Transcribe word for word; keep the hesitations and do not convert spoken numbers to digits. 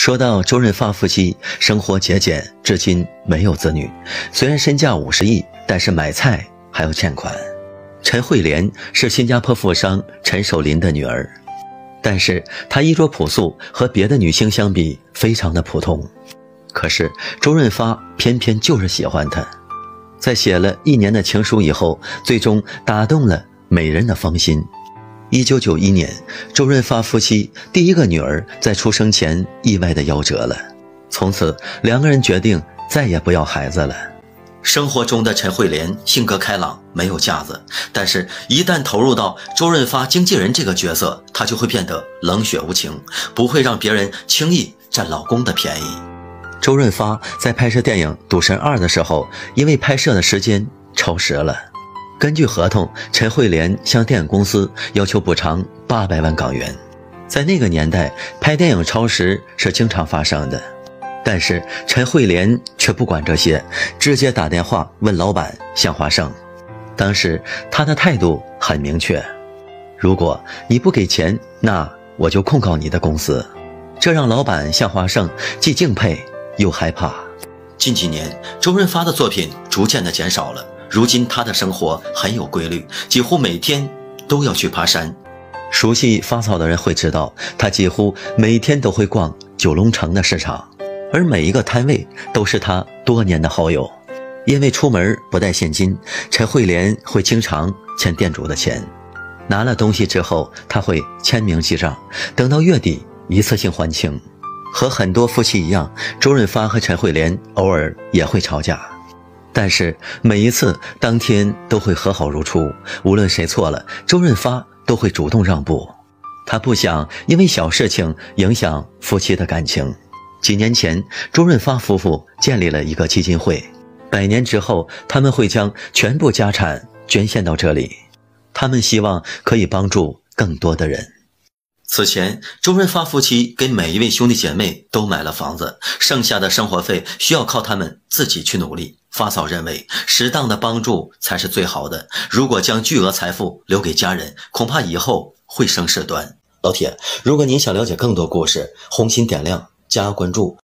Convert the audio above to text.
说到周润发夫妻生活节俭，至今没有子女，虽然身价五十亿，但是买菜还要欠款。陈慧莲是新加坡富商陈守林的女儿，但是她衣着朴素，和别的女星相比非常的普通。可是周润发偏偏就是喜欢她，在写了一年的情书以后，最终打动了美人的芳心。一九九一年，周润发夫妻第一个女儿在出生前意外地夭折了，从此两个人决定再也不要孩子了。生活中的陈慧莲性格开朗，没有架子，但是一旦投入到周润发经纪人这个角色，她就会变得冷血无情，不会让别人轻易占老公的便宜。周润发在拍摄电影《赌神二》的时候，因为拍摄的时间超时了，根据合同，陈慧莲向电影公司要求补偿八百万港元。在那个年代，拍电影超时是经常发生的，但是陈慧莲却不管这些，直接打电话问老板向华胜。当时他的态度很明确，如果你不给钱，那我就控告你的公司。这让老板向华胜既敬佩又害怕。近几年，周润发的作品逐渐的减少了，如今他的生活很有规律，几乎每天都要去爬山。熟悉发草的人会知道，他几乎每天都会逛九龙城的市场，而每一个摊位都是他多年的好友。因为出门不带现金，陈慧莲会经常欠店主的钱，拿了东西之后，他会签名记账，等到月底一次性还清。和很多夫妻一样，周润发和陈慧莲偶尔也会吵架，但是每一次当天都会和好如初，无论谁错了，周润发都会主动让步。他不想因为小事情影响夫妻的感情。几年前，周润发夫妇建立了一个基金会，百年之后，他们会将全部家产捐献到这里，他们希望可以帮助更多的人。此前，周润发夫妻给每一位兄弟姐妹都买了房子，剩下的生活费需要靠他们自己去努力。发嫂认为，适当的帮助才是最好的，如果将巨额财富留给家人，恐怕以后会生事端。老铁，如果您想了解更多故事，红心点亮加关注。